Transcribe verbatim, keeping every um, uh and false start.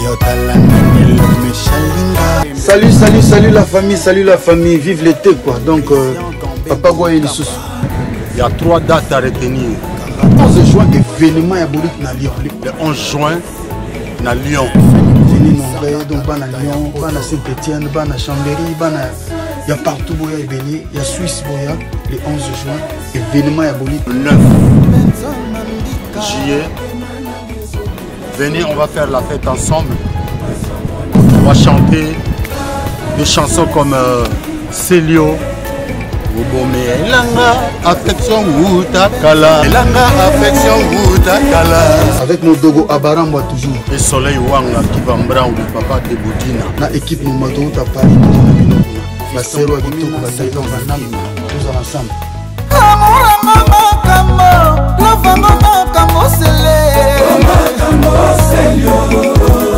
Salut, salut, salut la famille, salut la famille, vive l'été quoi. Donc, euh, Papa Goye les sous. Il y a trois dates à retenir. Le onze juin, événement à Boulik na Lyon. Le onze juin, à Lyon. Venez nombreux, donc ban à Lyon, ban à Saint-Étienne, ban à Chambéry, ban à... Il y a partout Boya et Béni, il y a Suisse Boya, le onze juin, événement à Boulik. Le neuf juillet, venez, on va faire la fête ensemble. On va chanter des chansons comme euh, Célio, Obome, Elanga, affection Wutakala, Elanga, affection Wutakala. Avec nos dogo Abaramba toujours. Et Soleil Wanga qui va me rendre le papa de Boudina. La équipe nous matons à Paris. La Sero Agito, la Taïwan, la Nam, tous ensemble. Love,